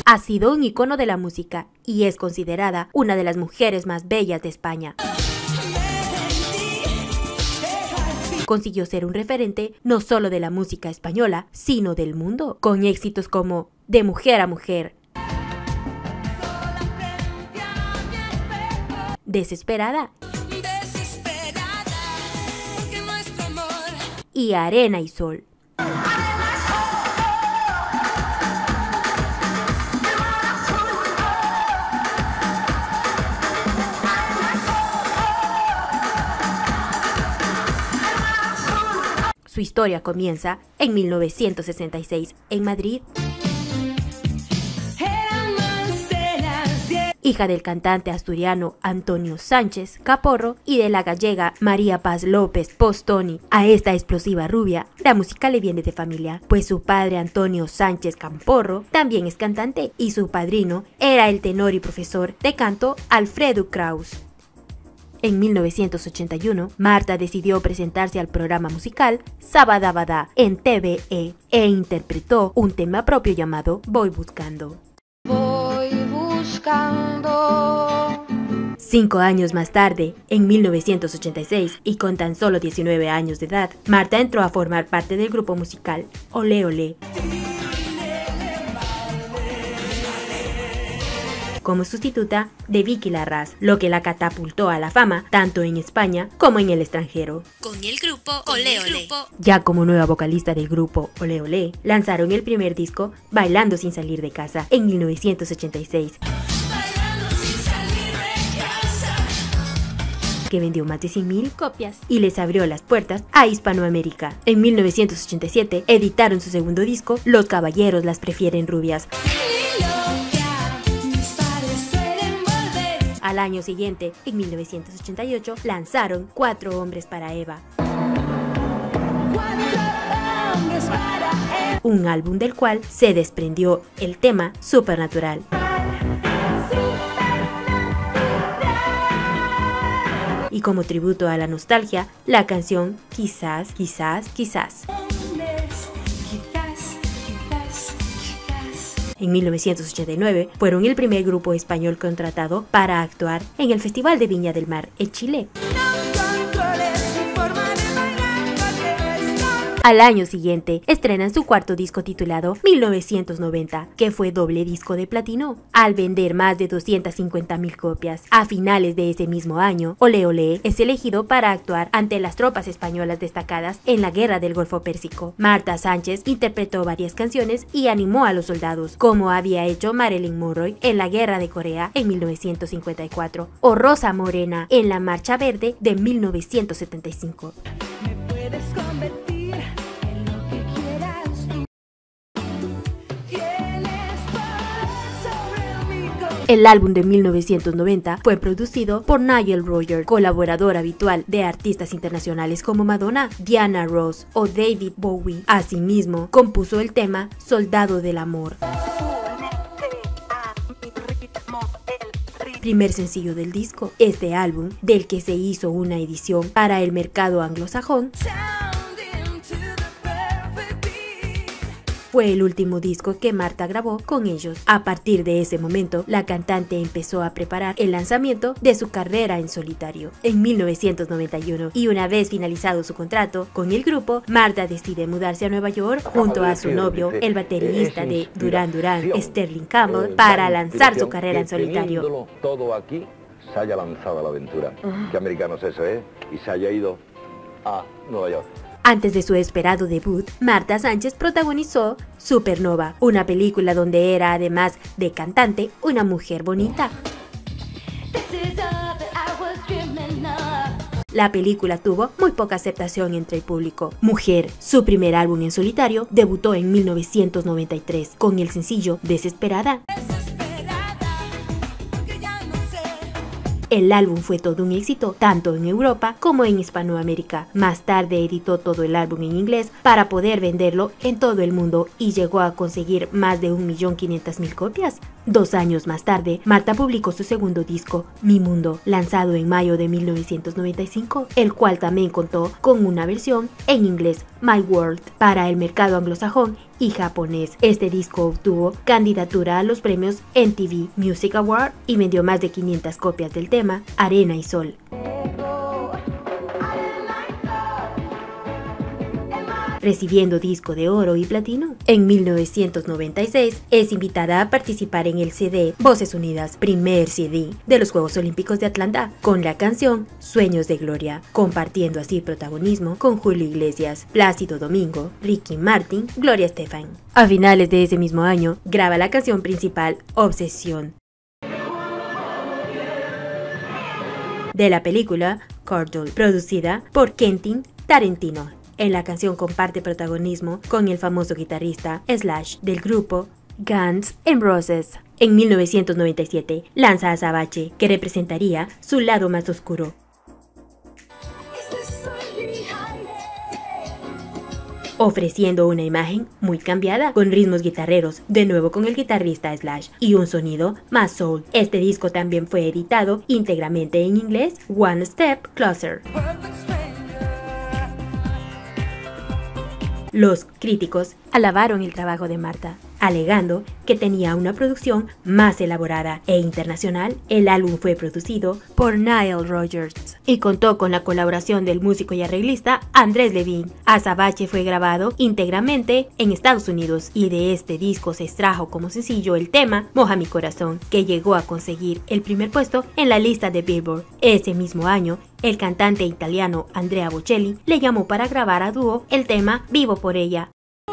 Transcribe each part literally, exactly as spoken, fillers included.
ha sido un icono de la música y es considerada una de las mujeres más bellas de España. Consiguió ser un referente no solo de la música española, sino del mundo, con éxitos como De mujer a mujer, Desesperada y Arena y Sol. Su historia comienza en mil novecientos sesenta y seis en Madrid. Hija del cantante asturiano Antonio Sánchez Caporro y de la gallega María Paz López Postoni. A esta explosiva rubia, la música le viene de familia, pues su padre Antonio Sánchez Caporro también es cantante y su padrino era el tenor y profesor de canto Alfredo Kraus. En mil novecientos ochenta y uno, Marta decidió presentarse al programa musical Sabadabada en T V E e interpretó un tema propio llamado Voy Buscando. Voy buscando. Cinco años más tarde, en mil novecientos ochenta y seis, y con tan solo diecinueve años de edad, Marta entró a formar parte del grupo musical Olé Olé, como sustituta de Vicky Larraz, lo que la catapultó a la fama tanto en España como en el extranjero. Con el grupo Olé Olé. Ya como nueva vocalista del grupo Olé Olé, lanzaron el primer disco Bailando sin salir de casa en mil novecientos ochenta y seis, que vendió más de cien mil copias y les abrió las puertas a Hispanoamérica. En mil novecientos ochenta y siete editaron su segundo disco, Los caballeros las prefieren rubias. Al año siguiente, en mil novecientos ochenta y ocho, lanzaron Cuatro hombres para Eva, un álbum del cual se desprendió el tema Supernatural. Y como tributo a la nostalgia, la canción Quizás, quizás, quizás. En mil novecientos ochenta y nueve fueron el primer grupo español contratado para actuar en el Festival de Viña del Mar en Chile. Al año siguiente estrenan su cuarto disco titulado mil novecientos noventa, que fue doble disco de platino, al vender más de doscientas cincuenta mil copias. A finales de ese mismo año, Olé Olé es elegido para actuar ante las tropas españolas destacadas en la Guerra del Golfo Pérsico. Marta Sánchez interpretó varias canciones y animó a los soldados, como había hecho Marilyn Monroe en la Guerra de Corea en mil novecientos cincuenta y cuatro o Rosa Morena en la Marcha Verde de mil novecientos setenta y cinco. Me puedes convertir. El álbum de mil novecientos noventa fue producido por Nile Rodgers, colaborador habitual de artistas internacionales como Madonna, Diana Ross o David Bowie. Asimismo, compuso el tema Soldado del Amor, primer sencillo del disco. Este álbum, del que se hizo una edición para el mercado anglosajón, fue el último disco que Marta grabó con ellos. A partir de ese momento, la cantante empezó a preparar el lanzamiento de su carrera en solitario. En mil novecientos noventa y uno, y una vez finalizado su contrato con el grupo, Marta decide mudarse a Nueva York junto a su novio, el baterista de Duran Duran, Sterling Campbell, para lanzar su carrera en solitario. Todo aquí se haya lanzado a la aventura. Qué americano es eso, ¿eh? Y se haya ido a Nueva York. Antes de su esperado debut, Marta Sánchez protagonizó Supernova, una película donde era, además de cantante, una mujer bonita. La película tuvo muy poca aceptación entre el público. Mujer, su primer álbum en solitario, debutó en mil novecientos noventa y tres con el sencillo Desesperada. El álbum fue todo un éxito, tanto en Europa como en Hispanoamérica. Más tarde editó todo el álbum en inglés para poder venderlo en todo el mundo y llegó a conseguir más de un millón quinientas mil copias. Dos años más tarde, Marta publicó su segundo disco, Mi Mundo, lanzado en mayo de mil novecientos noventa y cinco, el cual también contó con una versión en inglés, My World, para el mercado anglosajón y japonés. Este disco obtuvo candidatura a los premios M T V Music Award y vendió más de quinientas copias del tema Arena y Sol. Recibiendo disco de oro y platino. En mil novecientos noventa y seis es invitada a participar en el C D Voces Unidas, primer C D de los Juegos Olímpicos de Atlanta, con la canción Sueños de Gloria, compartiendo así protagonismo con Julio Iglesias, Plácido Domingo, Ricky Martin, Gloria Estefan. A finales de ese mismo año, graba la canción principal Obsesión de la película Cartoon, producida por Quentin Tarantino. En la canción comparte protagonismo con el famoso guitarrista Slash del grupo Guns N' Roses. En mil novecientos noventa y siete lanza Azabache, que representaría su lado más oscuro. Ofreciendo una imagen muy cambiada, con ritmos guitarreros, de nuevo con el guitarrista Slash, y un sonido más soul. Este disco también fue editado íntegramente en inglés, One Step Closer. Los críticos alabaron el trabajo de Marta, alegando que tenía una producción más elaborada e internacional. El álbum fue producido por Nile Rodgers y contó con la colaboración del músico y arreglista Andrés Levine. Azabache fue grabado íntegramente en Estados Unidos y de este disco se extrajo como sencillo el tema Moja mi corazón, que llegó a conseguir el primer puesto en la lista de Billboard. Ese mismo año, el cantante italiano Andrea Bocelli le llamó para grabar a dúo el tema Vivo por ella.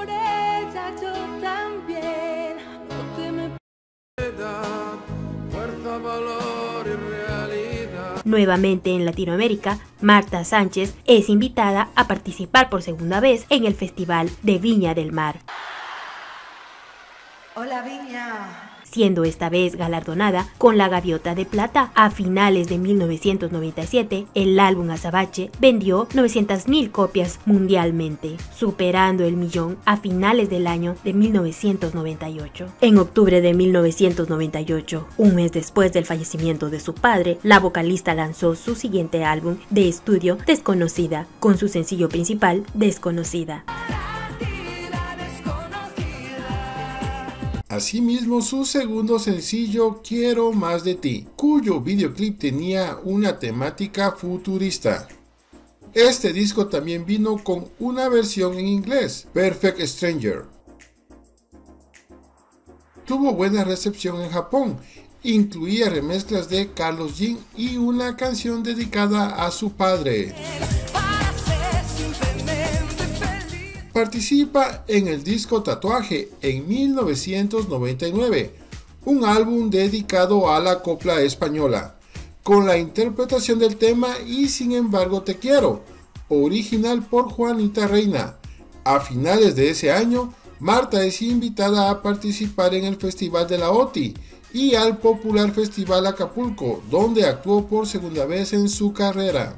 Nuevamente en Latinoamérica, Marta Sánchez es invitada a participar por segunda vez en el Festival de Viña del Mar. Hola Viña. Siendo esta vez galardonada con la Gaviota de Plata. A finales de mil novecientos noventa y siete, el álbum Azabache vendió novecientas mil copias mundialmente, superando el millón a finales del año de mil novecientos noventa y ocho. En octubre de mil novecientos noventa y ocho, un mes después del fallecimiento de su padre, la vocalista lanzó su siguiente álbum de estudio, Desconocida, con su sencillo principal, Desconocida. Asimismo, su segundo sencillo, Quiero Más de Ti, cuyo videoclip tenía una temática futurista. Este disco también vino con una versión en inglés, Perfect Stranger. Tuvo buena recepción en Japón, incluía remezclas de Carlos Jean y una canción dedicada a su padre. Participa en el disco Tatuaje en mil novecientos noventa y nueve, un álbum dedicado a la copla española, con la interpretación del tema Y sin embargo te quiero, original por Juanita Reina. A finales de ese año, Marta es invitada a participar en el Festival de la O T I y al popular Festival Acapulco, donde actuó por segunda vez en su carrera.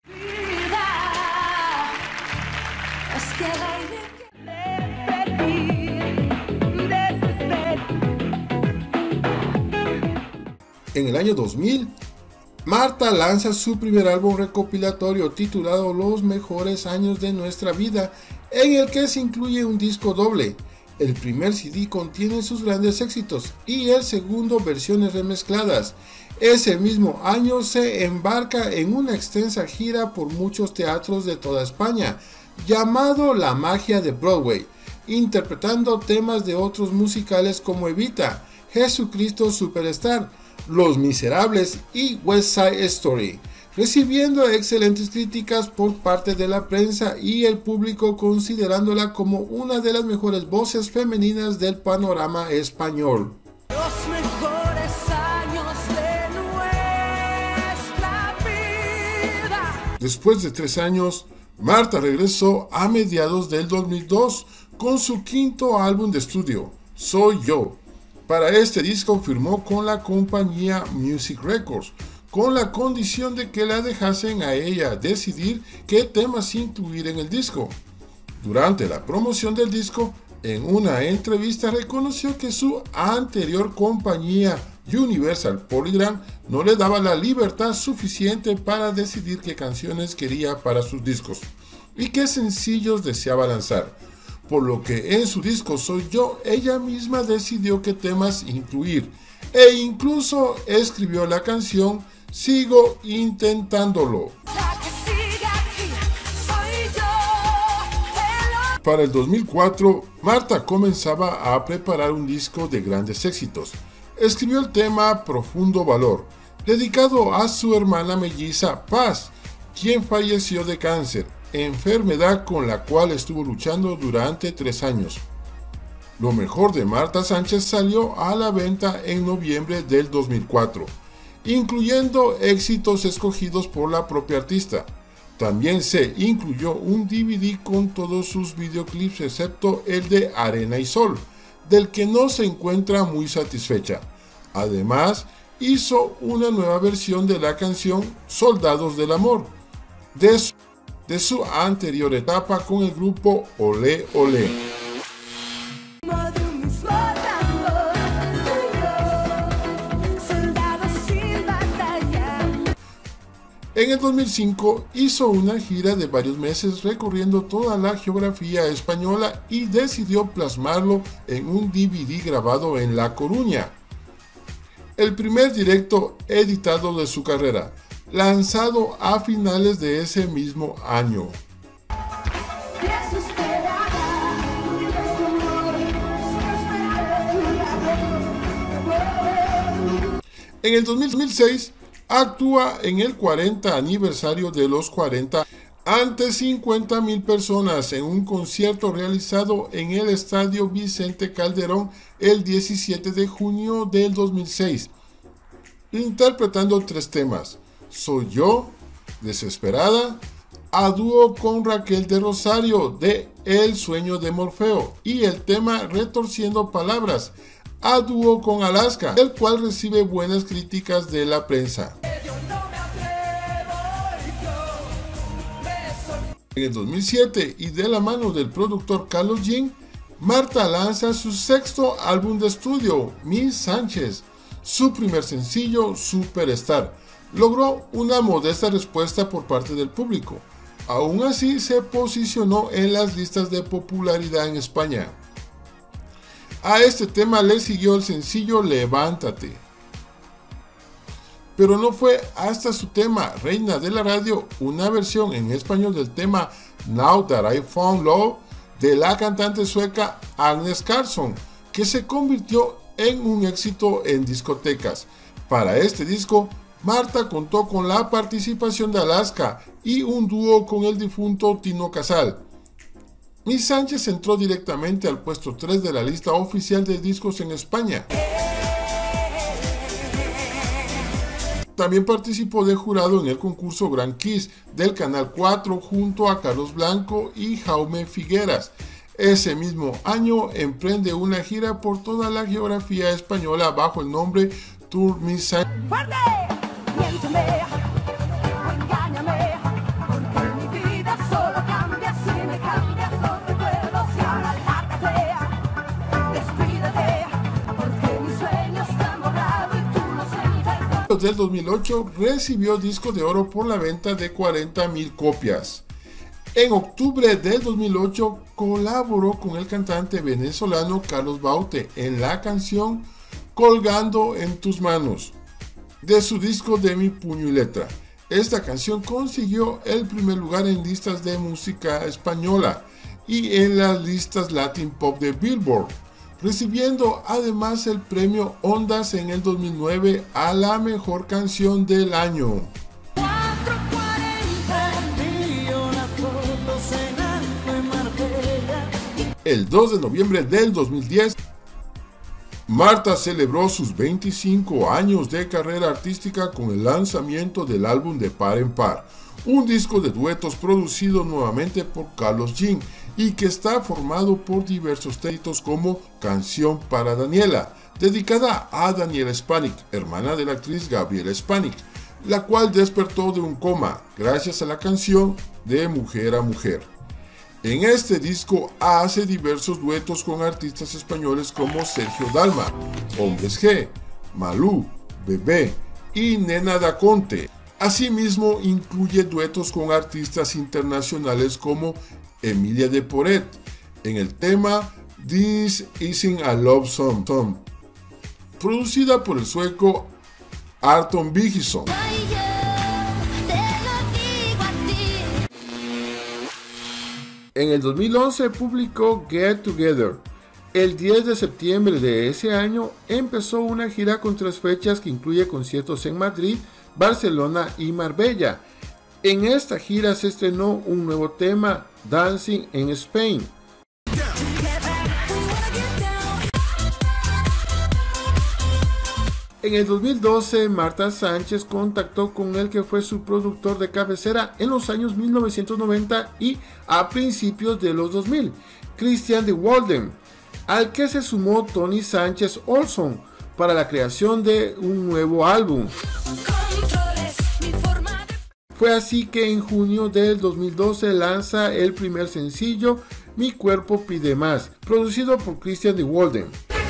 En el año dos mil, Marta lanza su primer álbum recopilatorio titulado Los Mejores Años de Nuestra Vida, en el que se incluye un disco doble. El primer C D contiene sus grandes éxitos y el segundo versiones remezcladas. Ese mismo año se embarca en una extensa gira por muchos teatros de toda España, llamado La Magia de Broadway, interpretando temas de otros musicales como Evita, Jesucristo Superstar, Los Miserables y West Side Story, recibiendo excelentes críticas por parte de la prensa y el público, considerándola como una de las mejores voces femeninas del panorama español. Los mejores años de nuestra vida. Después de tres años, Marta regresó a mediados del dos mil dos con su quinto álbum de estudio, Soy Yo. Para este disco firmó con la compañía Music Records, con la condición de que la dejasen a ella decidir qué temas incluir en el disco. Durante la promoción del disco, En una entrevista reconoció que su anterior compañía Universal Polygram no le daba la libertad suficiente para decidir qué canciones quería para sus discos y qué sencillos deseaba lanzar, por lo que en su disco Soy Yo ella misma decidió qué temas incluir e incluso escribió la canción Sigo Intentándolo. Para el dos mil cuatro, Marta comenzaba a preparar un disco de grandes éxitos. Escribió el tema Profundo Valor, dedicado a su hermana melliza Paz, quien falleció de cáncer, enfermedad con la cual estuvo luchando durante tres años. Lo mejor de Marta Sánchez salió a la venta en noviembre del dos mil cuatro, incluyendo éxitos escogidos por la propia artista. También se incluyó un D V D con todos sus videoclips excepto el de Arena y Sol, del que no se encuentra muy satisfecha. Además, hizo una nueva versión de la canción Soldados del Amor, de su, de su anterior etapa con el grupo Olé Olé. En el dos mil cinco hizo una gira de varios meses recorriendo toda la geografía española y decidió plasmarlo en un D V D grabado en La Coruña. El primer directo editado de su carrera, lanzado a finales de ese mismo año. En el dos mil seis actúa en el cuarenta aniversario de los cuarenta ante cincuenta mil personas en un concierto realizado en el Estadio Vicente Calderón el diecisiete de junio del dos mil seis, interpretando tres temas: Soy Yo, Desesperada, a dúo con Raquel de Rosario de El Sueño de Morfeo, y el tema Retorciendo Palabras, a dúo con Alaska, el cual recibe buenas críticas de la prensa. En el dos mil siete, y de la mano del productor Carlos Jean, Marta lanza su sexto álbum de estudio, Miss Sánchez. Su primer sencillo, Superstar, logró una modesta respuesta por parte del público. Aún así, se posicionó en las listas de popularidad en España. A este tema le siguió el sencillo Levántate. Pero no fue hasta su tema Reina de la Radio, una versión en español del tema Now That I Found Love de la cantante sueca Agnes Carlsson, que se convirtió en un éxito en discotecas. Para este disco, Marta contó con la participación de Alaska y un dúo con el difunto Tino Casal. Miss Sánchez entró directamente al puesto tres de la lista oficial de discos en España. También participó de jurado en el concurso Gran Kiss del Canal cuatro junto a Carlos Blanco y Jaume Figueras. Ese mismo año emprende una gira por toda la geografía española bajo el nombre Tour Miss Sánchez. Del dos mil ocho recibió disco de oro por la venta de cuarenta mil copias. En octubre del dos mil ocho colaboró con el cantante venezolano Carlos Baute en la canción Colgando en tus manos de su disco De mi puño y letra. Esta canción consiguió el primer lugar en listas de música española y en las listas Latin Pop de Billboard, recibiendo además el premio Ondas en el dos mil nueve a la mejor canción del año. El dos de noviembre del dos mil diez, Marta celebró sus veinticinco años de carrera artística con el lanzamiento del álbum De Par en Par, un disco de duetos producido nuevamente por Carlos Jean y que está formado por diversos títulos como Canción para Daniela, dedicada a Daniela Spanik, hermana de la actriz Gabriela Spanik, la cual despertó de un coma gracias a la canción De Mujer a Mujer. En este disco hace diversos duetos con artistas españoles como Sergio Dalma, Hombres G, Malú, Bebé y Nena Daconte. Asimismo, incluye duetos con artistas internacionales como Emilia de Porret en el tema This Isn't a Love Song, producida por el sueco Arton Vigison. En el dos mil once publicó Get Together. El diez de septiembre de ese año empezó una gira con tres fechas que incluye conciertos en Madrid, Barcelona y Marbella. En esta gira se estrenó un nuevo tema, Dancing in Spain. En el dos mil doce, Marta Sánchez contactó con el que fue su productor de cabecera en los años mil novecientos noventa y a principios de los dos mil, Christian de Walden, al que se sumó Tony Sánchez Olson para la creación de un nuevo álbum. Fue así que en junio del dos mil doce lanza el primer sencillo, Mi Cuerpo Pide Más, producido por Christian de Walden.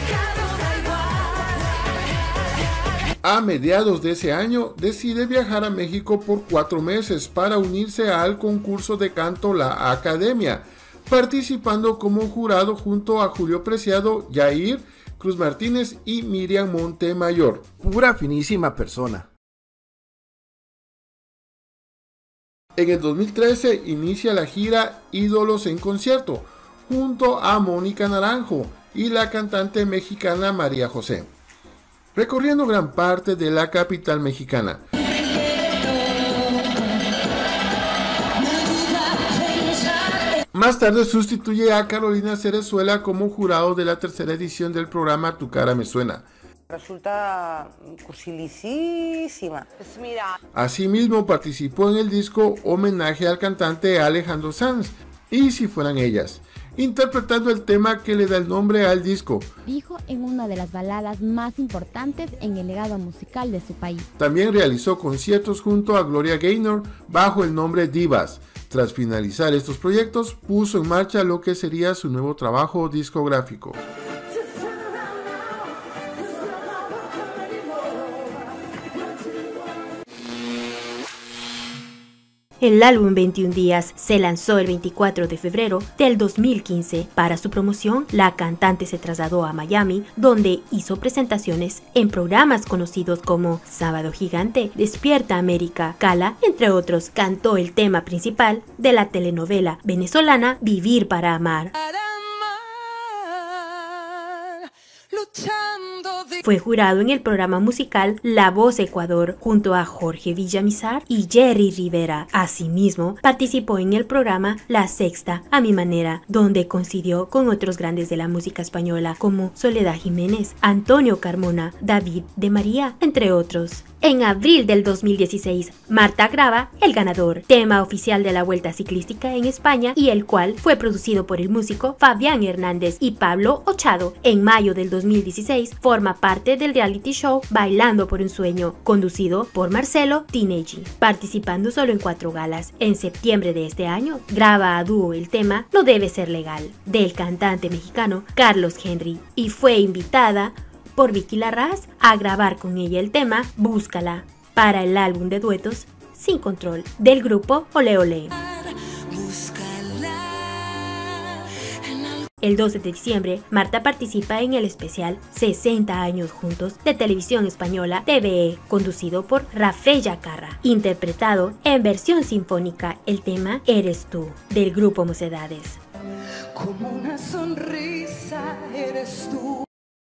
A mediados de ese año decide viajar a México por cuatro meses para unirse al concurso de canto La Academia, participando como jurado junto a Julio Preciado, Yair, Cruz Martínez y Miriam Montemayor. Pura finísima persona. En el dos mil trece inicia la gira Ídolos en Concierto, junto a Mónica Naranjo y la cantante mexicana María José, recorriendo gran parte de la capital mexicana. Más tarde sustituye a Carolina Cerezuela como jurado de la tercera edición del programa Tu Cara Me Suena. Resulta cursilicísima. Pues mira. Asimismo participó en el disco Homenaje al cantante Alejandro Sanz, Y Si Fueran Ellas, interpretando el tema que le da el nombre al disco. Dijo en una de las baladas más importantes en el legado musical de su país. También realizó conciertos junto a Gloria Gaynor bajo el nombre Divas. Tras finalizar estos proyectos, puso en marcha lo que sería su nuevo trabajo discográfico. El álbum veintiún días se lanzó el veinticuatro de febrero del dos mil quince. Para su promoción, la cantante se trasladó a Miami, donde hizo presentaciones en programas conocidos como Sábado Gigante, Despierta América, Cala, entre otros. Cantó el tema principal de la telenovela venezolana Vivir para Amar. Fue jurado en el programa musical La Voz Ecuador junto a Jorge Villamizar y Jerry Rivera. Asimismo, participó en el programa La Sexta a mi manera, donde coincidió con otros grandes de la música española como Soledad Jiménez, Antonio Carmona, David de María, entre otros. En abril del dos mil dieciséis, Marta graba El Ganador, tema oficial de la Vuelta Ciclística en España y el cual fue producido por el músico Fabián Hernández y Pablo Ochado. En mayo del dos mil dieciséis, forma parte del reality show Bailando por un Sueño, conducido por Marcelo Tinelli, participando solo en cuatro galas. En septiembre de este año, graba a dúo el tema No Debe Ser Legal, del cantante mexicano Carlos Henry, y fue invitada por Vicky Larraz a grabar con ella el tema Búscala para el álbum de duetos Sin Control del grupo Ole Ole. El doce de diciembre, Marta participa en el especial sesenta años juntos de Televisión Española T V E, conducido por Rafael Yacarra, interpretado en versión sinfónica el tema Eres Tú del grupo Mocedades. Como una sonrisa eres tú.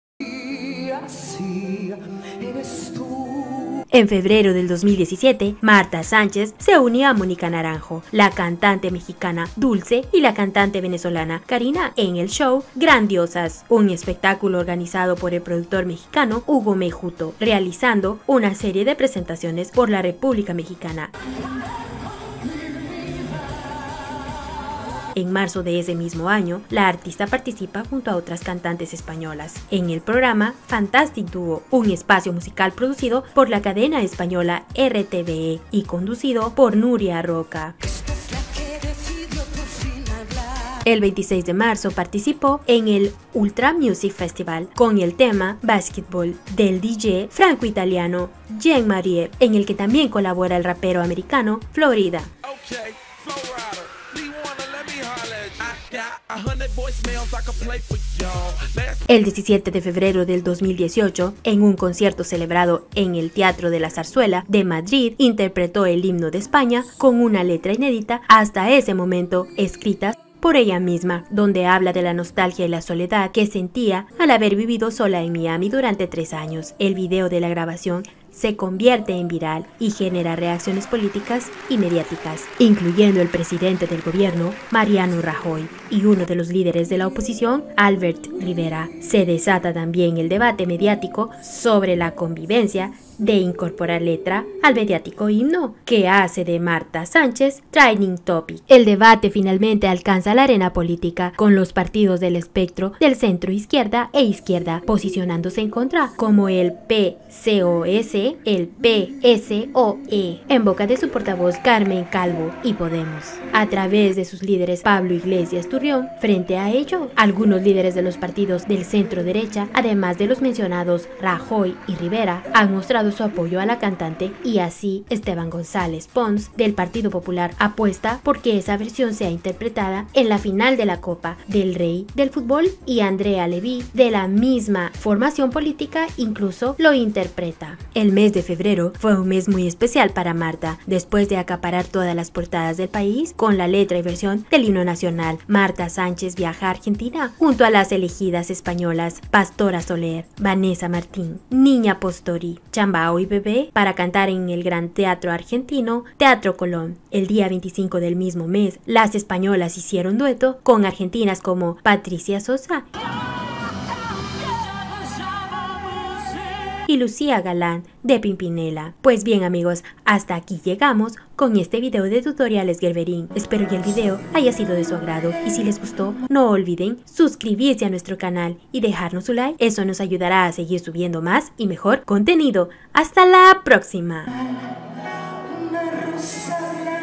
Así eres tú. En febrero del dos mil diecisiete, Marta Sánchez se unió a Mónica Naranjo, la cantante mexicana Dulce y la cantante venezolana Karina en el show Grandiosas, un espectáculo organizado por el productor mexicano Hugo Mejuto, realizando una serie de presentaciones por la República Mexicana. En marzo de ese mismo año, la artista participa junto a otras cantantes españolas en el programa Fantastic Duo, un espacio musical producido por la cadena española R T V E y conducido por Nuria Roca. Esta es la que decidió por fin hablar. El veintiséis de marzo participó en el Ultra Music Festival con el tema Basketball del D J franco-italiano Jean-Marie, en el que también colabora el rapero americano Florida. Okay, el diecisiete de febrero del dos mil dieciocho, en un concierto celebrado en el Teatro de la Zarzuela de Madrid, interpretó el himno de España con una letra inédita hasta ese momento escrita por ella misma, donde habla de la nostalgia y la soledad que sentía al haber vivido sola en Miami durante tres años. El video de la grabación se convierte en viral y genera reacciones políticas y mediáticas, incluyendo el presidente del gobierno, Mariano Rajoy, y uno de los líderes de la oposición, Albert Rivera. Se desata también el debate mediático sobre la convivencia de incorporar letra al mediático himno que hace de Marta Sánchez trending topic. El debate finalmente alcanza la arena política, con los partidos del espectro del centro izquierda e izquierda posicionándose en contra, como el P C O S, el P S O E, en boca de su portavoz Carmen Calvo, y Podemos, a través de sus líderes Pablo Iglesias Turrión. Frente a ello, algunos líderes de los partidos del centro derecha, además de los mencionados Rajoy y Rivera, han mostrado su apoyo a la cantante, y así Esteban González Pons del Partido Popular apuesta porque esa versión sea interpretada en la final de la Copa del Rey del fútbol, y Andrea Levy, de la misma formación política, incluso lo interpreta. El mes de febrero fue un mes muy especial para Marta, después de acaparar todas las portadas del país con la letra y versión del himno nacional. Marta Sánchez viaja a Argentina junto a las elegidas españolas Pastora Soler, Vanessa Martín, Niña Postori, Chambao y Bebé para cantar en el Gran Teatro Argentino, Teatro Colón. El día veinticinco del mismo mes, las españolas hicieron dueto con argentinas como Patricia Sosa y Lucía Galán de Pimpinela. Pues bien amigos, hasta aquí llegamos con este video de tutoriales Gerberín. Espero que el video haya sido de su agrado, y si les gustó, no olviden suscribirse a nuestro canal y dejarnos su like. Eso nos ayudará a seguir subiendo más y mejor contenido. ¡Hasta la próxima! Una rosa blanca.